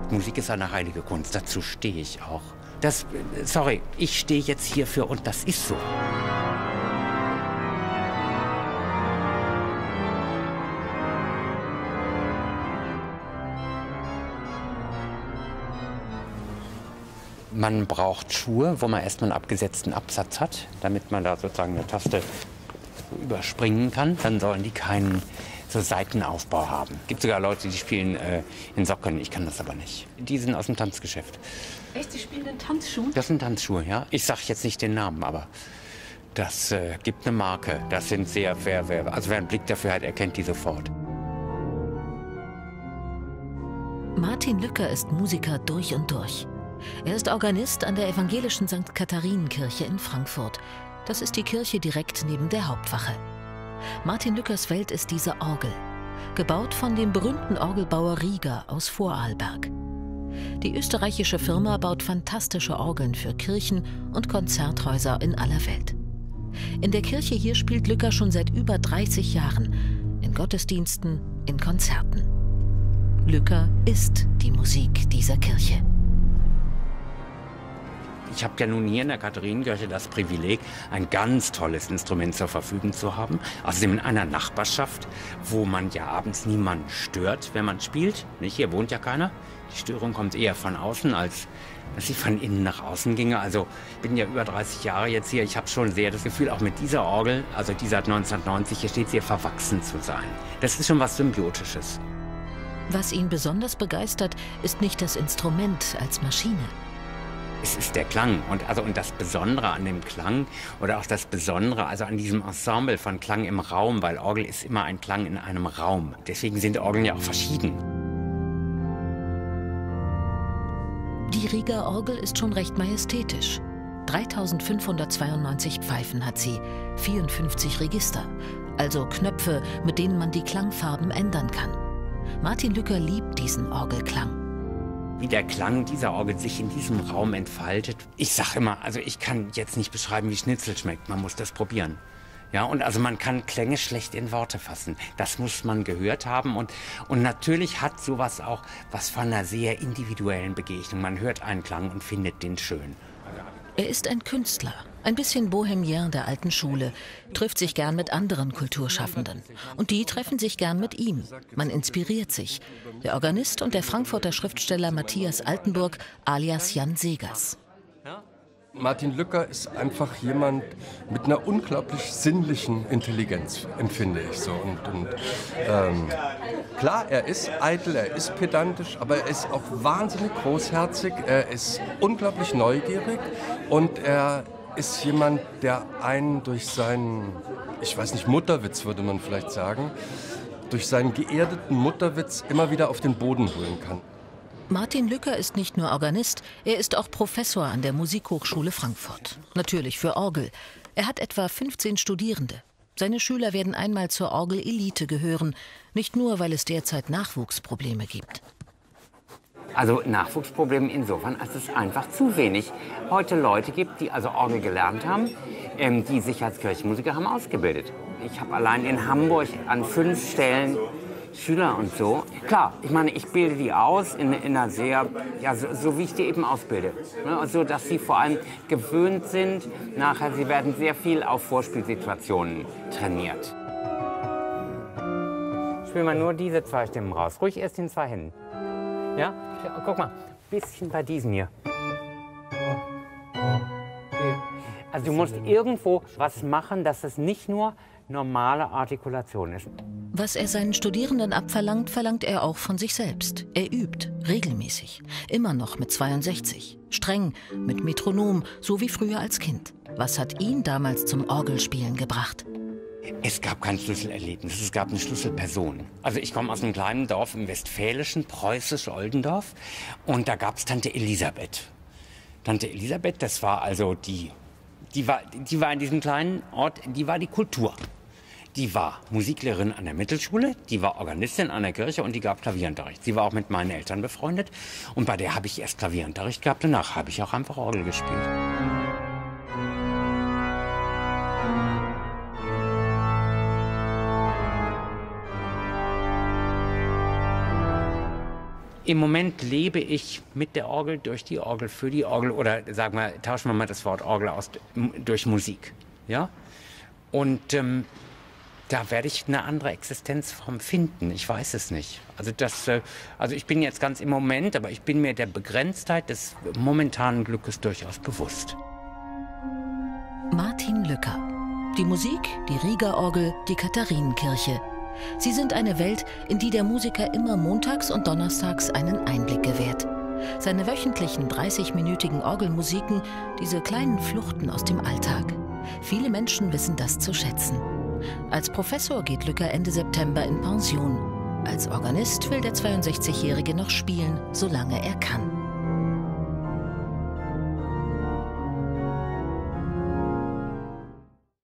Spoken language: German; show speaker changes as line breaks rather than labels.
Musik ist eine heilige Kunst, dazu stehe ich auch. Sorry, ich stehe jetzt hierfür und das ist so. Man braucht Schuhe, wo man erstmal einen abgesetzten Absatz hat, damit man da sozusagen eine Taste überspringen kann. Dann sollen die keinen so Seitenaufbau haben. Es gibt sogar Leute, die spielen in Socken. Ich kann das aber nicht. Die sind aus dem Tanzgeschäft.
Echt? Sie spielen in Tanzschuhen?
Das sind Tanzschuhe, ja. Ich sage jetzt nicht den Namen, aber das gibt eine Marke. Das sind sehr, also wer einen Blick dafür hat, erkennt die sofort.
Martin Lücker ist Musiker durch und durch. Er ist Organist an der evangelischen St. Katharinenkirche in Frankfurt. Das ist die Kirche direkt neben der Hauptwache. Martin Lückers Welt ist diese Orgel, gebaut von dem berühmten Orgelbauer Rieger aus Vorarlberg. Die österreichische Firma baut fantastische Orgeln für Kirchen und Konzerthäuser in aller Welt. In der Kirche hier spielt Lücker schon seit über 30 Jahren, in Gottesdiensten, in Konzerten. Lücker ist die Musik dieser Kirche.
Ich habe ja nun hier in der Katharinenkirche das Privileg, ein ganz tolles Instrument zur Verfügung zu haben. Außerdem in einer Nachbarschaft, wo man ja abends niemanden stört, wenn man spielt. Nicht? Hier wohnt ja keiner. Die Störung kommt eher von außen, als dass sie von innen nach außen ginge. Also ich bin ja über 30 Jahre jetzt hier. Ich habe schon sehr das Gefühl, auch mit dieser Orgel, also die seit 1990 hier steht, sehr verwachsen zu sein. Das ist schon was Symbiotisches.
Was ihn besonders begeistert, ist nicht das Instrument als Maschine.
Es ist der Klang und das Besondere an dem Klang oder auch das Besondere also an diesem Ensemble von Klang im Raum, weil Orgel ist immer ein Klang in einem Raum. Deswegen sind Orgeln ja auch verschieden.
Die Rieger Orgel ist schon recht majestätisch. 3592 Pfeifen hat sie, 54 Register, also Knöpfe, mit denen man die Klangfarben ändern kann. Martin Lücker liebt diesen Orgelklang.
Wie der Klang dieser Orgel sich in diesem Raum entfaltet. Ich sage immer, also ich kann jetzt nicht beschreiben, wie Schnitzel schmeckt. Man muss das probieren. Ja, und also man kann Klänge schlecht in Worte fassen. Das muss man gehört haben. Und natürlich hat sowas auch was von einer sehr individuellen Begegnung. Man hört einen Klang und findet den schön.
Er ist ein Künstler, ein bisschen Bohemian der alten Schule, trifft sich gern mit anderen Kulturschaffenden. Und die treffen sich gern mit ihm. Man inspiriert sich. Der Organist und der Frankfurter Schriftsteller Matthias Altenburg alias Jan Segers.
Martin Lücker ist einfach jemand mit einer unglaublich sinnlichen Intelligenz, empfinde ich so. Klar, er ist eitel, er ist pedantisch, aber er ist auch wahnsinnig großherzig, er ist unglaublich neugierig und er ist jemand, der einen durch seinen, ich weiß nicht, Mutterwitz würde man vielleicht sagen, durch seinen geerdeten Mutterwitz immer wieder auf den Boden holen kann.
Martin Lücker ist nicht nur Organist, er ist auch Professor an der Musikhochschule Frankfurt. Natürlich für Orgel. Er hat etwa 15 Studierende. Seine Schüler werden einmal zur Orgelelite gehören, nicht nur, weil es derzeit Nachwuchsprobleme gibt.
Also Nachwuchsprobleme insofern, als es einfach zu wenig heute Leute gibt, die also Orgel gelernt haben, die sich als Kirchenmusiker haben ausgebildet. Ich habe allein in Hamburg an 5 Stellen Schüler und so. Klar, ich meine, ich bilde die aus in einer sehr, ja, so wie ich die eben ausbilde. Ne? So, dass sie vor allem gewöhnt sind, nachher, sie werden sehr viel auf Vorspielsituationen trainiert. Spiel mal nur diese 2 Stimmen raus. Ruhig erst in 2 Händen. Ja? Guck mal, bisschen bei diesen hier. Also du musst irgendwo was machen, dass es nicht nur normale Artikulation ist.
Was er seinen Studierenden abverlangt, verlangt er auch von sich selbst. Er übt, regelmäßig, immer noch mit 62. Streng, mit Metronom, so wie früher als Kind. Was hat ihn damals zum Orgelspielen gebracht?
Es gab kein Schlüsselerlebnis, es gab eine Schlüsselperson. Also ich komme aus einem kleinen Dorf im Westfälischen, preußisch Oldendorf. Und da gab es Tante Elisabeth. Tante Elisabeth, das war also die war in diesem kleinen Ort, die war die Kultur. Die war Musiklehrerin an der Mittelschule, die war Organistin an der Kirche und die gab Klavierunterricht. Sie war auch mit meinen Eltern befreundet und bei der habe ich erst Klavierunterricht gehabt, danach habe ich auch einfach Orgel gespielt. Im Moment lebe ich mit der Orgel, durch die Orgel, für die Orgel oder sagen wir, tauschen wir mal das Wort Orgel aus durch Musik. Ja? Und da werde ich eine andere Existenzform finden. Ich weiß es nicht. Also ich bin jetzt ganz im Moment, aber ich bin mir der Begrenztheit des momentanen Glückes durchaus bewusst.
Martin Lücker. Die Musik, die Rieger-Orgel, die Katharinenkirche. Sie sind eine Welt, in die der Musiker immer montags und donnerstags einen Einblick gewährt. Seine wöchentlichen 30-minütigen Orgelmusiken, diese kleinen Fluchten aus dem Alltag. Viele Menschen wissen das zu schätzen. Als Professor geht Lücker Ende September in Pension. Als Organist will der 62-Jährige noch spielen, solange er kann.